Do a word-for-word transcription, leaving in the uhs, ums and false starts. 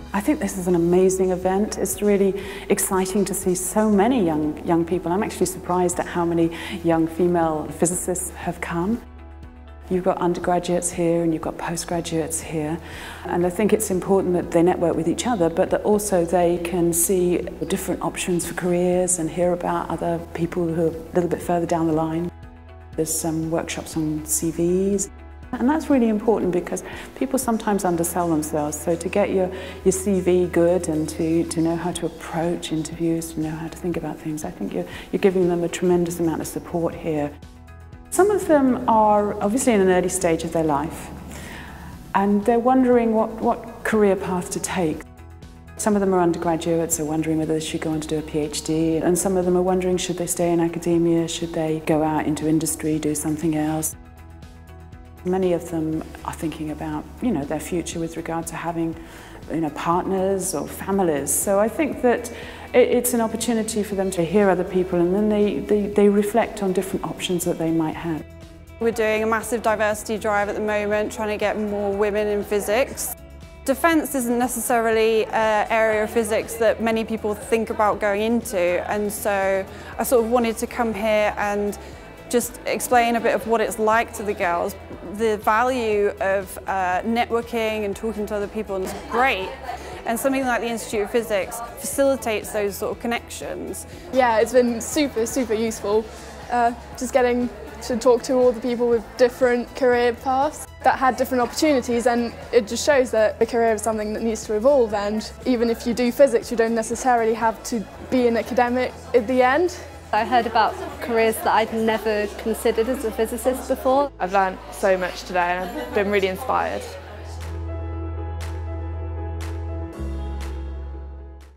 I think this is an amazing event. It's really exciting to see so many young, young people. I'm actually surprised at how many young female physicists have come. You've got undergraduates here and you've got postgraduates here, and I think it's important that they network with each other, but that also they can see different options for careers and hear about other people who are a little bit further down the line. There's some workshops on C Vs. And that's really important because people sometimes undersell themselves. So to get your, your C V good and to, to know how to approach interviews, to know how to think about things, I think you're, you're giving them a tremendous amount of support here. Some of them are obviously in an early stage of their life and they're wondering what, what career path to take. Some of them are undergraduates, are wondering whether they should go on to do a PhD, and some of them are wondering should they stay in academia, should they go out into industry, do something else. Many of them are thinking about, you know, their future with regard to having, you know, partners or families. So I think that it's an opportunity for them to hear other people, and then they, they, they reflect on different options that they might have. We're doing a massive diversity drive at the moment, trying to get more women in physics. Defence isn't necessarily an area of physics that many people think about going into, and so I sort of wanted to come here and just explain a bit of what it's like to the girls. The value of uh, networking and talking to other people is great, and something like the Institute of Physics facilitates those sort of connections. Yeah, it's been super, super useful. Uh, just getting to talk to all the people with different career paths that had different opportunities, and it just shows that a career is something that needs to evolve, and even if you do physics, you don't necessarily have to be an academic at the end. I heard about careers that I'd never considered as a physicist before. I've learned so much today and I've been really inspired.